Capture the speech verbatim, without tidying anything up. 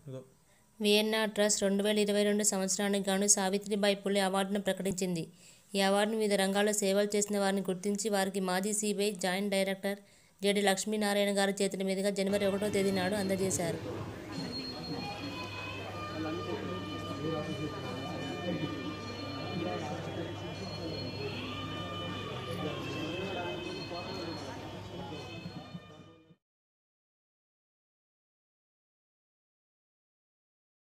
Vienna trust రెండు వేల ఇరవై రెండు సంవత్సరానికి గాను సావిత్రిబాయి పులే అవార్డును ప్రకటించింది. ఈ అవార్డును వివిధ రంగాల్లో సేవలు చేసిన వారిని గుర్తించి వారికి మాజీ CBI joint director JD Lakshminarayana గారి చేతుల మీదుగా జనవరి ఒకటో తేదీ నాడు అందజేశారు.